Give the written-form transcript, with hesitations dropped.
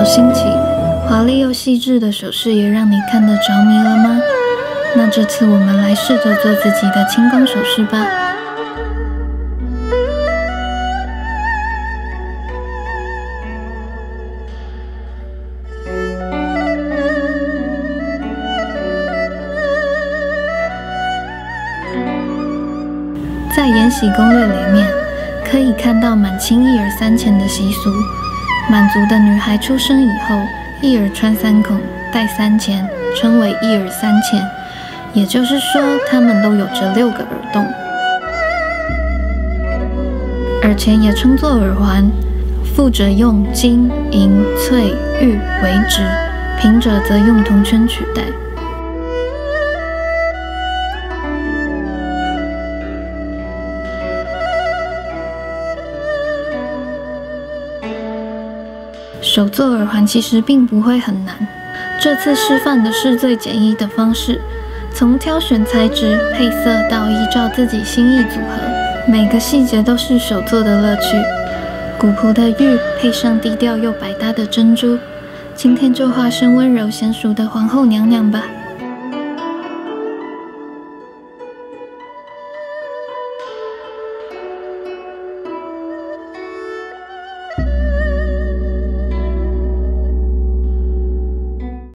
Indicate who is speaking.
Speaker 1: 小新奇、华丽又细致的首饰也让你看得着迷了吗？那这次我们来试着做自己的轻功首饰吧。在《延禧攻略》里面，可以看到满清一耳三钱的习俗。满族的女孩出生以后，一耳穿3孔，戴3钱，称为一耳三钱。也就是说，她们都有着6个耳洞。耳钱也称作耳环，富者用金、银、翠、玉为质，贫者则用铜圈取代。手做耳环其实并不会很难，这次示范的是最简易的方式，从挑选材质、配色到依照自己心意组合，每个细节都是手做的乐趣。古朴的玉配上低调又百搭的珍珠，今天就化身温柔娴熟的皇后娘娘吧。